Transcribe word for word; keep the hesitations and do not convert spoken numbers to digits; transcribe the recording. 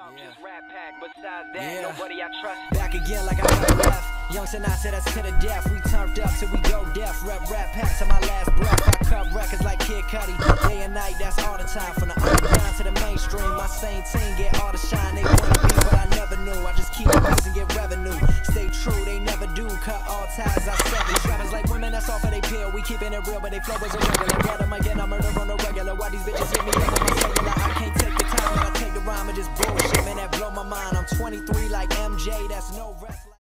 Yeah. Just rap pack, besides that, yeah. Nobody I trust. Back again like I never left. Young and I said us to the death. We turned up till we go deaf. Rep rap pack to my last breath. I cut records like Kid Cudi. Day and night, that's all the time. From the underground to the mainstream, my same team get all the shine. They wanna be, but I never knew. I just keep it and get revenue. Stay true, they never do. Cut all ties, I sever. These rappers like women, that's all for they pill. We keeping it real, but they flow is irregular. What am I getting? I murder on the regular. Why these bitches hit me up on my cellular? I can't take the time, but I take the rhyme and just bullshit. Man, that blow my mind. I'm twenty-three like M J, that's no rap.